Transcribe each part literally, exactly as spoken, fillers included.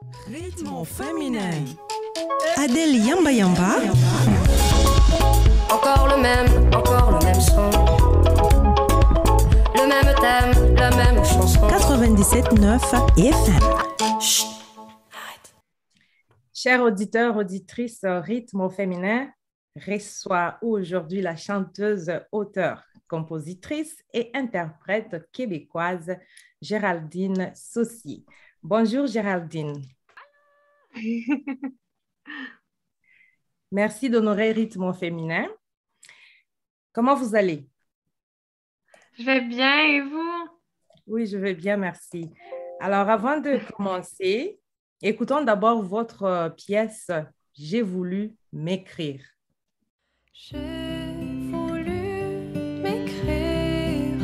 Rythme féminin. Adèle Yamba Yamba. Encore le même, encore le même son. Le même thème, la même chanson. quatre-vingt-dix-sept neuf F M. Chut, arrête. Chers auditeurs, auditrices, Rythme au féminin reçoit aujourd'hui la chanteuse, auteure, compositrice et interprète québécoise Géraldine Saucier. Bonjour Géraldine. Merci d'honorer Rythme au féminin. Comment vous allez? Je vais bien et vous? Oui, je vais bien, merci. Alors, avant de commencer, écoutons d'abord votre pièce « J'ai voulu m'écrire ». J'ai voulu m'écrire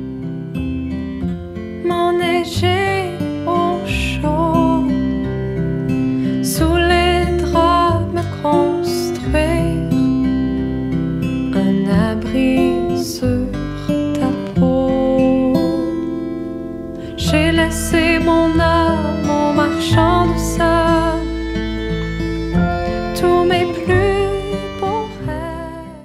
mon éger au chaud, sous les draps me construire un abri sur ta peau. J'ai laissé mon âme au marchand de sable, tous mes plus beaux rêves.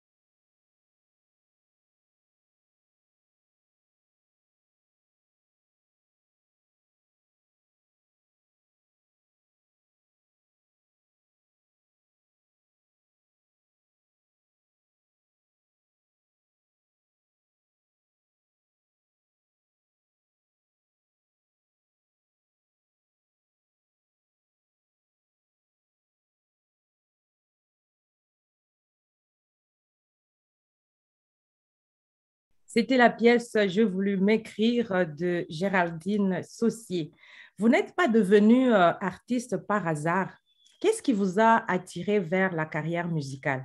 C'était la pièce « J'ai voulu m'écrire » de Géraldine Saucier. Vous n'êtes pas devenue euh, artiste par hasard. Qu'est-ce qui vous a attiré vers la carrière musicale?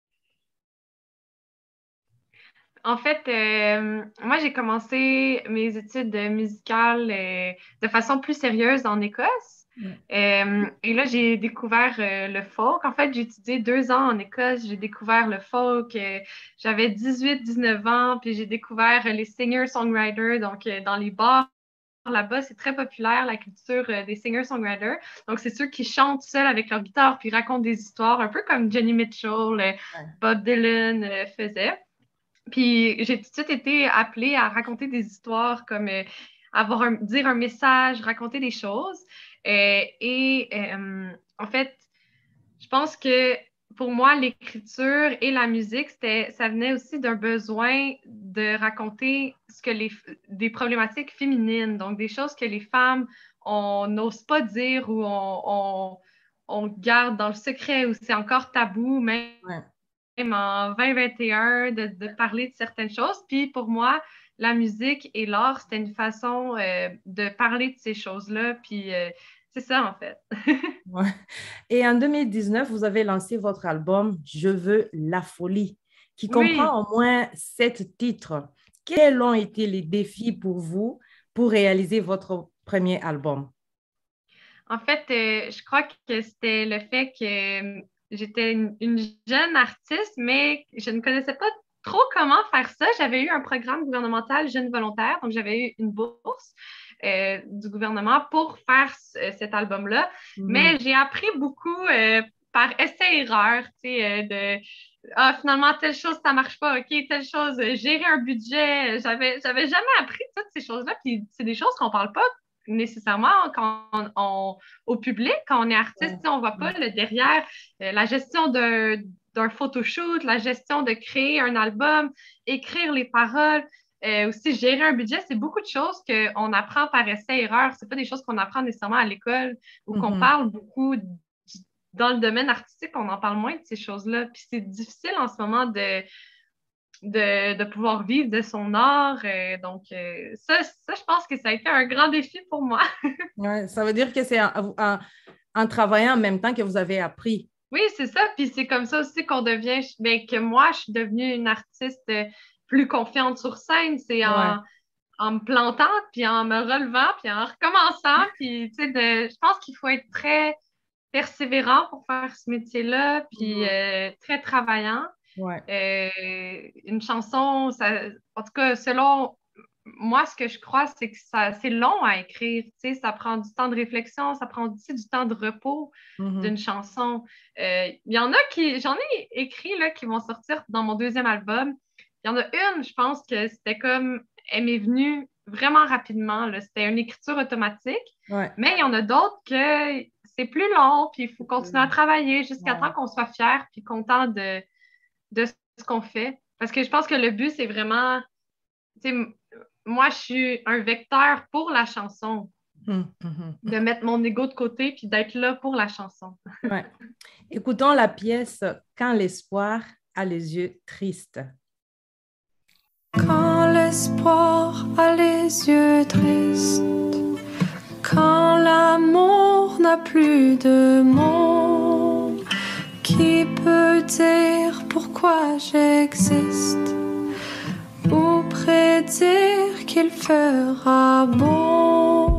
En fait, euh, moi, j'ai commencé mes études musicales euh, de façon plus sérieuse en Écosse. Mm. Euh, et là, j'ai découvert euh, le folk. En fait, j'ai étudié deux ans en Écosse. J'ai découvert le folk. Euh, j'avais dix-huit, dix-neuf ans, puis j'ai découvert euh, les singer-songwriters. Donc, euh, dans les bars, là-bas, c'est très populaire, la culture euh, des singer-songwriters. Donc, c'est ceux qui chantent seuls avec leur guitare puis racontent des histoires, un peu comme Johnny Mitchell, euh, Ouais. Bob Dylan euh, faisait. Puis j'ai tout de suite été appelée à raconter des histoires, comme euh, avoir un, dire un message, raconter des choses. Euh, et euh, en fait, je pense que pour moi, l'écriture et la musique, c'était, ça venait aussi d'un besoin de raconter ce que les, des problématiques féminines, donc des choses que les femmes, on n'ose pas dire ou on, on, on garde dans le secret ou c'est encore tabou, même Ouais. même en vingt vingt et un de, de parler de certaines choses. Puis pour moi, la musique et l'art, c'était une façon euh, de parler de ces choses-là. Puis euh, c'est ça, en fait. Ouais. Et en deux mille dix-neuf, vous avez lancé votre album « Je veux la folie » qui Oui, comprend au moins sept titres. Quels ont été les défis pour vous pour réaliser votre premier album? en fait, euh, je crois que c'était le fait que euh, j'étais une, une jeune artiste, mais je ne connaissais pas trop comment faire ça. J'avais eu un programme gouvernemental jeune volontaire, donc j'avais eu une bourse euh, du gouvernement pour faire ce- cet album-là. Mhm. Mais j'ai appris beaucoup euh, par essai-erreur, tu sais, euh, de ah, finalement, telle chose, ça marche pas, OK, telle chose, euh, gérer un budget. J'avais, j'avais jamais appris toutes ces choses-là, puis c'est des choses qu'on parle pas nécessairement quand on, on- au public, quand on est artiste, Ouais. tu sais, on voit pas le derrière, euh, la gestion d'un d'un photoshoot, la gestion de créer un album, écrire les paroles, euh, aussi gérer un budget, c'est beaucoup de choses qu'on apprend par essai-erreur. C'est pas des choses qu'on apprend nécessairement à l'école ou qu'on Mhm. parle beaucoup du- dans le domaine artistique, on en parle moins de ces choses-là. Puis c'est difficile en ce moment de, de, de pouvoir vivre de son art. Euh, donc, euh, ça, ça, je pense que ça a été un grand défi pour moi. Ouais, ça veut dire que c'est en, en- en travaillant en même temps que vous avez appris. Oui, c'est ça. Puis c'est comme ça aussi qu'on devient, ben, que moi, je suis devenue une artiste euh, plus confiante sur scène. C'est Ouais. en, en me plantant, puis en me relevant, puis en recommençant. Puis, tu sais, de, je pense qu'il faut être très persévérant pour faire ce métier-là, puis Mhm. euh, très travaillant. Ouais. Euh, une chanson, ça, en tout cas, selon moi, ce que je crois, c'est que ça, c'est long à écrire. Tu sais, ça prend du temps de réflexion, ça prend aussi du temps de repos Mhm. d'une chanson. Euh, Il y en a qui, j'en ai écrit là, qui vont sortir dans mon deuxième album. Il y en a une, je pense que c'était comme, elle m'est venue vraiment rapidement, là. C'était une écriture automatique. Ouais. Mais il y en a d'autres que c'est plus long, puis il faut continuer à travailler jusqu'à Ouais. temps qu'on soit fier puis content de, de ce qu'on fait. Parce que je pense que le but, c'est vraiment, tu sais, m- moi, je suis un vecteur pour la chanson, Mhm. Mhm. de mettre mon ego de côté puis d'être là pour la chanson. Ouais. Écoutons la pièce Quand l'espoir a les yeux tristes. Quand l'espoir a les yeux tristes, quand l'amour n'a plus de mots, qui peut dire pourquoi j'existe ou prédire qu'il fera beau?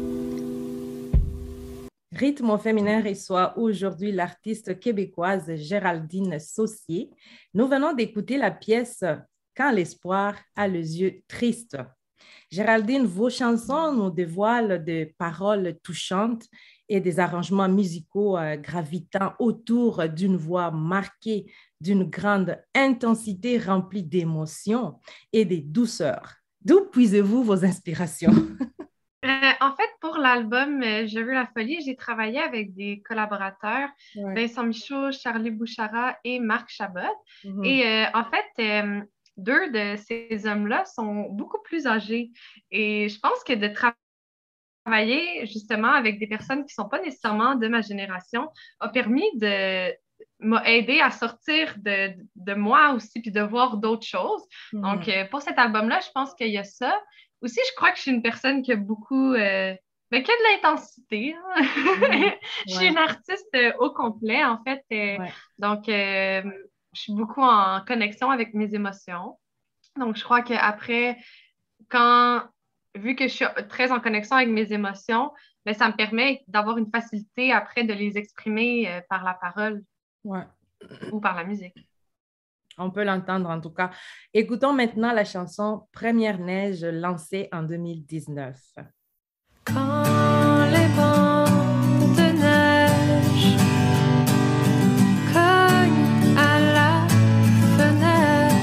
Rythme au féminin reçoit aujourd'hui l'artiste québécoise Géraldine Saucier. Nous venons d'écouter la pièce Quand l'espoir a les yeux tristes. Géraldine, vos chansons nous dévoilent des paroles touchantes et des arrangements musicaux euh, gravitant autour d'une voix marquée d'une grande intensité remplie d'émotions et de douceur. D'où puisez-vous vos inspirations? Euh, en fait, pour l'album euh, Je veux la folie, j'ai travaillé avec des collaborateurs, Ouais. Vincent Michaud, Charlie Bouchara et Marc Chabot. Mhm. Et euh, en fait, euh, deux de ces hommes-là sont beaucoup plus âgés. Et je pense que de tra- travailler justement avec des personnes qui ne sont pas nécessairement de ma génération a permis de m'a aidé à sortir de, de moi aussi puis de voir d'autres choses. Mhm. Donc, euh, pour cet album-là, je pense qu'il y a ça. Aussi, je crois que je suis une personne qui a beaucoup, euh, ben, qui a de l'intensité, hein. Mhm. Je suis Ouais. une artiste euh, au complet, en fait. euh, Ouais. donc, euh, je suis beaucoup en connexion avec mes émotions. Donc, je crois qu'après, quand, vu que je suis très en connexion avec mes émotions, ben, ça me permet d'avoir une facilité après de les exprimer euh, par la parole Ouais. ou par la musique. On peut l'entendre en tout cas. Écoutons maintenant la chanson Première neige lancée en deux mille dix-neuf. Quand les bancs de neige cognent à la fenêtre,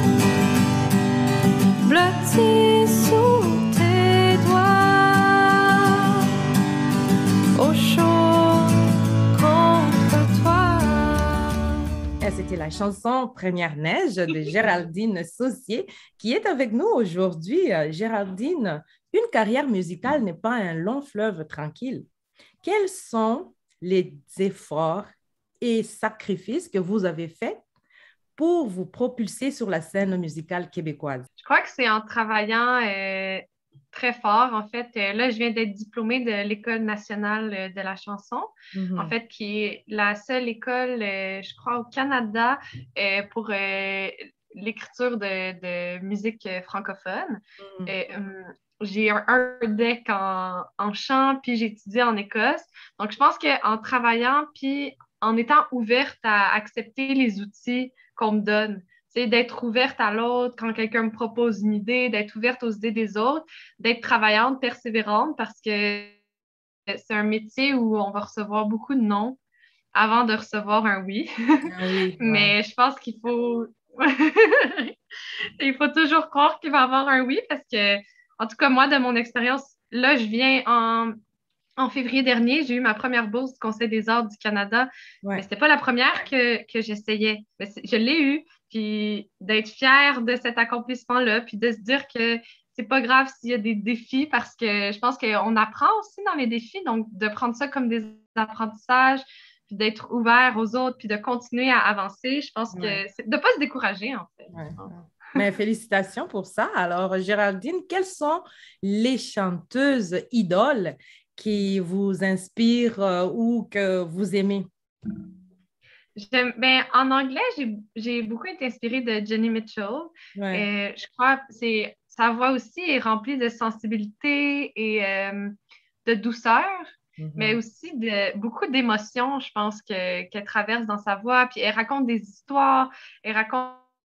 blottis sous tes doigts, au chaud contre toi. Et c'était la chanson Première neige de Géraldine Saucier qui est avec nous aujourd'hui. Euh, Géraldine, une carrière musicale n'est pas un long fleuve tranquille. Quels sont les efforts et sacrifices que vous avez faits pour vous propulser sur la scène musicale québécoise? Je crois que c'est en travaillant euh, très fort. En fait, euh, là, je viens d'être diplômée de l'École nationale euh, de la chanson, Mhm. en fait, qui est la seule école, euh, je crois, au Canada euh, pour euh, l'écriture de, de musique euh, francophone. Mhm. Euh, hum, j'ai un, un deck en, en chant, puis j'ai étudié en Écosse. Donc, je pense qu'en travaillant, puis en étant ouverte à accepter les outils qu'on me donne, c'est d'être ouverte à l'autre quand quelqu'un me propose une idée, d'être ouverte aux idées des autres, d'être travaillante, persévérante, parce que c'est un métier où on va recevoir beaucoup de non avant de recevoir un oui. Ah oui, ouais. Mais je pense qu'il faut... Il faut toujours croire qu'il va y avoir un oui, parce que, en tout cas, moi, de mon expérience, là, je viens en... En février dernier, j'ai eu ma première bourse du Conseil des arts du Canada, Ouais. mais c'était pas la première que, que j'essayais. Mais c'est- je l'ai eu, puis d'être fière de cet accomplissement-là, puis de se dire que c'est pas grave s'il y a des défis, parce que je pense qu'on apprend aussi dans les défis, donc de prendre ça comme des apprentissages, puis d'être ouvert aux autres, puis de continuer à avancer. Je pense Ouais. que c'est de pas se décourager, en fait. Ouais, ouais. Mais félicitations pour ça. Alors, Géraldine, quelles sont les chanteuses idoles qui vous inspirent euh, ou que vous aimez? J'aime- ben, en anglais, j'ai, j'ai beaucoup été inspirée de Jenny Mitchell. Ouais. Euh, je crois que c'est, sa voix aussi est remplie de sensibilité et euh, de douceur, mais Mhm. aussi de beaucoup d'émotions, je pense, que, qu'elle traverse dans sa voix. Puis elle raconte des histoires, elle raconte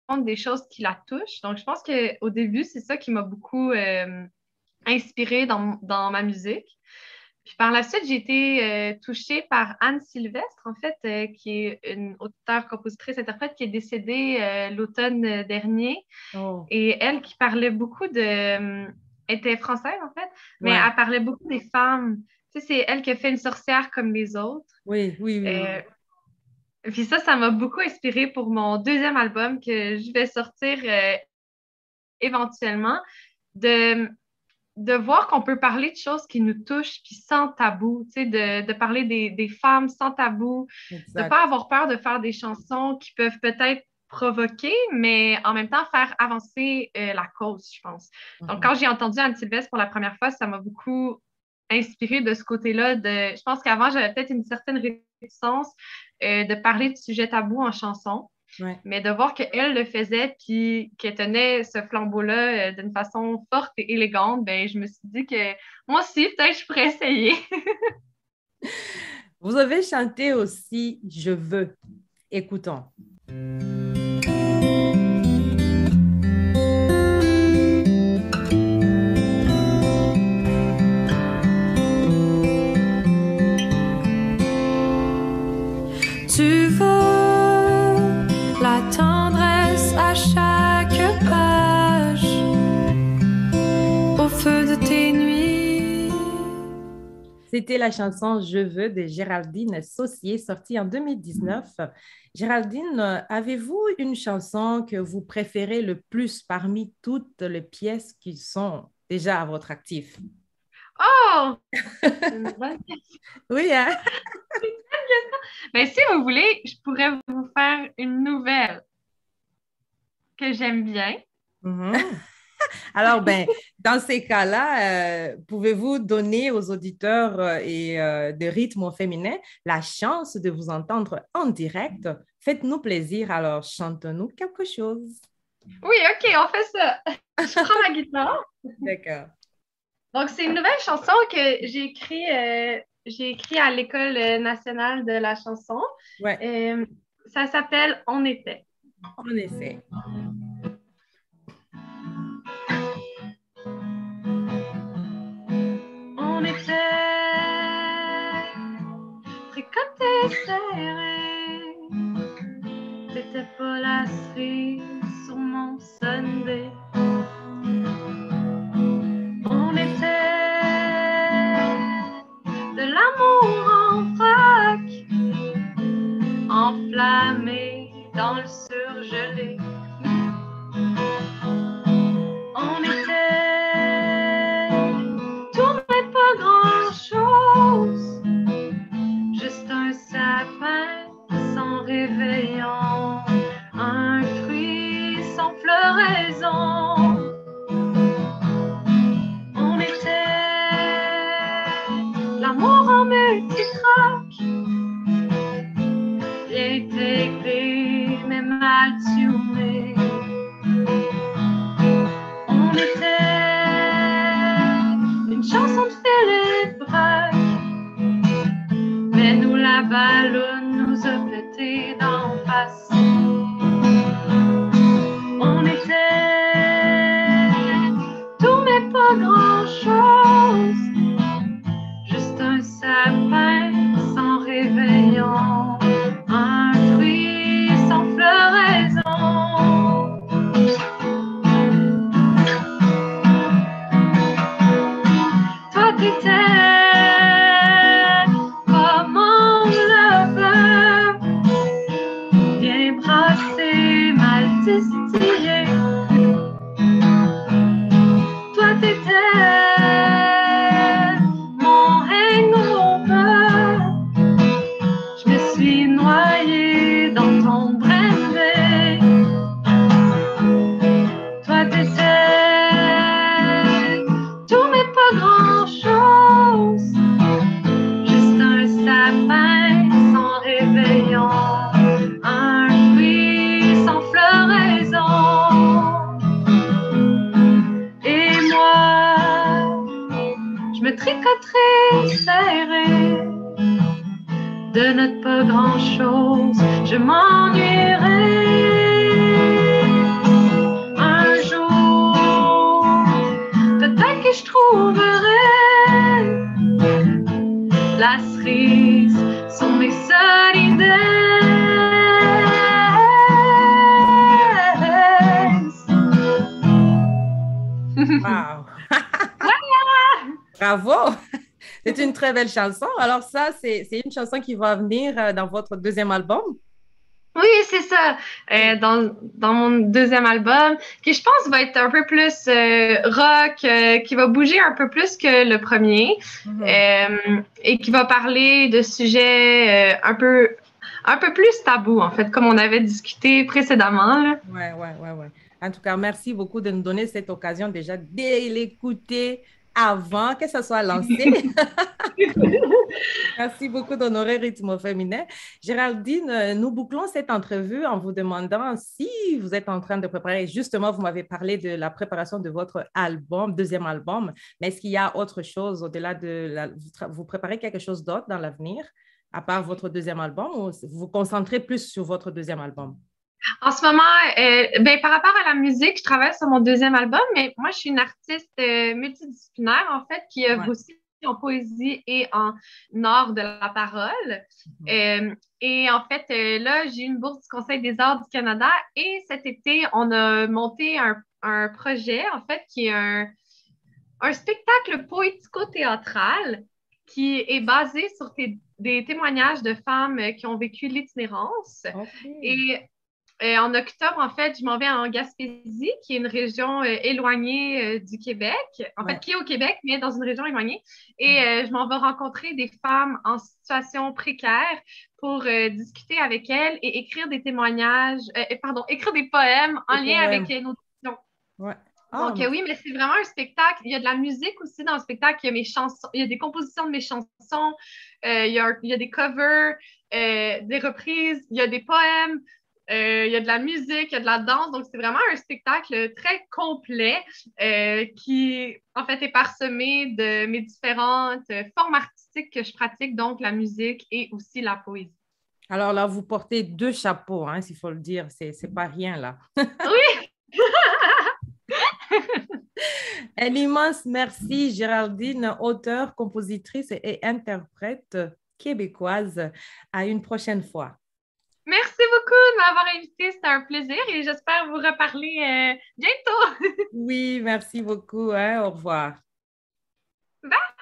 des choses qui la touchent. Donc, je pense qu'au début, c'est ça qui m'a beaucoup euh, inspirée dans, dans ma musique. Puis par la suite, j'ai été euh, touchée par Anne Sylvestre, en fait, euh, qui est une auteure, compositrice, interprète qui est décédée euh, l'automne dernier. Oh. Et elle qui parlait beaucoup de... Euh, elle était française, en fait, mais Ouais. elle parlait beaucoup des femmes. Tu sais, c'est elle qui a fait Une sorcière comme les autres. Oui, oui, oui. Euh, Puis ça, ça m'a beaucoup inspirée pour mon deuxième album que je vais sortir euh, éventuellement, de, de voir qu'on peut parler de choses qui nous touchent, puis sans tabou, tu sais, de, de parler des, des femmes sans tabou, Exact. de ne pas avoir peur de faire des chansons qui peuvent peut-être provoquer, mais en même temps faire avancer euh, la cause, je pense. Donc, Mhm. quand j'ai entendu Anne Sylvestre pour la première fois, ça m'a beaucoup inspirée de ce côté-là. De, je pense qu'avant, j'avais peut-être une certaine réticence euh, de parler de sujets tabous en chanson, Ouais. mais de voir qu'elle le faisait puis qu'elle tenait ce flambeau-là euh, d'une façon forte et élégante, ben, je me suis dit que moi aussi, peut-être je pourrais essayer. Vous avez chanté aussi Je veux. Écoutons. Tu veux la tendresse à chaque page, au feu de tes nuits. C'était la chanson Je veux de Géraldine Saucier, sortie en deux mille dix-neuf. Géraldine, euh, avez-vous une chanson que vous préférez le plus parmi toutes les pièces qui sont déjà à votre actif? Oh! C'est une bonne question. Oui, hein? Ben, si vous voulez, je pourrais vous faire une nouvelle que j'aime bien. Mhm. Alors, ben, dans ces cas-là, euh, pouvez-vous donner aux auditeurs euh, et euh, de rythme au féminin la chance de vous entendre en direct? Faites-nous plaisir, alors chante-nous quelque chose. Oui, OK, on fait ça. Je prends ma guitare. D'accord. Donc, c'est une nouvelle chanson que j'ai écrite euh, j'ai écrit à l'École nationale de la chanson. Ouais, Euh, ça s'appelle On était. en effet. On était tricotés serrés. T'étais pas la cerise sur mon Sunday. On était de l'amour en vrac, enflammé dans le surgelé. On était tout mais pas grand-chose, juste un sapin sans réveillon, un fruit sans floraison. On était l'amour en multitrack, bien intégré mais mal tuné. On était une chanson de Philippe Braque, mais nous la ballonne nous a pété d'en face. On était tout mais pas grand-chose, juste un sapin sans réveillon, un fruit sans floraison. Toi t'étais comme on le veut, bien brassé, mal distillé. Toi t'étais mon hangover, je me suis noyée dans ton brandy. Toi t'étais tout mais pas grand-chose, juste un sapin sans réveillon, un fruit sans floraison. Et moi, je me tricoterai serré de notre pas grand-chose, je m'ennuierai. cerises sur mes solidaires. Wow! Bravo! C'est une très belle chanson. Alors ça, c'est, c'est une chanson qui va venir euh, dans votre deuxième album? Oui, c'est ça. Euh, dans, dans mon deuxième album, qui je pense va être un peu plus euh, rock, euh, qui va bouger un peu plus que le premier, mm-hmm. euh, et qui va parler de sujets euh, un peu, un peu plus tabous, en fait, comme on avait discuté précédemment. Là. Ouais, ouais, ouais, ouais. En tout cas, merci beaucoup de nous donner cette occasion déjà de l'écouter avant que ça soit lancé. Merci beaucoup d'honorer Rythme Féminin. Géraldine, nous bouclons cette entrevue en vous demandant si vous êtes en train de préparer, justement, vous m'avez parlé de la préparation de votre album, deuxième album, mais est-ce qu'il y a autre chose au-delà de, la, vous, vous préparez quelque chose d'autre dans l'avenir, à part votre deuxième album, ou vous vous concentrez plus sur votre deuxième album? En ce moment, euh, ben, par rapport à la musique, je travaille sur mon deuxième album, mais moi, je suis une artiste euh, multidisciplinaire, en fait, qui œuvre ouais. aussi en poésie et en art de la parole. Mm-hmm. euh, et en fait, euh, là, j'ai eu une bourse du Conseil des arts du Canada et cet été, on a monté un, un projet, en fait, qui est un, un spectacle poético-théâtral qui est basé sur t- des témoignages de femmes qui ont vécu l'itinérance. Okay. Et Euh, en octobre, en fait, je m'en vais en Gaspésie, qui est une région euh, éloignée euh, du Québec, en ouais. fait, qui est au Québec, mais dans une région éloignée. Et euh, je m'en vais rencontrer des femmes en situation précaire pour euh, discuter avec elles et écrire des témoignages, euh, pardon, écrire des poèmes en des lien poèmes. Avec euh, nos questions. Ouais. Oh, Donc, mais... Euh, oui, mais c'est vraiment un spectacle. Il y a de la musique aussi dans le spectacle. Il y a mes chansons, il y a des compositions de mes chansons, euh, il, y a, il y a des covers, euh, des reprises, il y a des poèmes. Euh, il y a de la musique, il y a de la danse, donc c'est vraiment un spectacle très complet euh, qui, en fait, est parsemé de mes différentes formes artistiques que je pratique, donc la musique et aussi la poésie. Alors là, vous portez deux chapeaux, hein, s'il faut le dire, c'est, c'est pas rien là. Oui! Un immense merci, Géraldine, auteure, compositrice et interprète québécoise. À une prochaine fois. Merci beaucoup de m'avoir invité, c'était un plaisir et j'espère vous reparler euh, bientôt. Oui, merci beaucoup. Hein? Au revoir. Bye!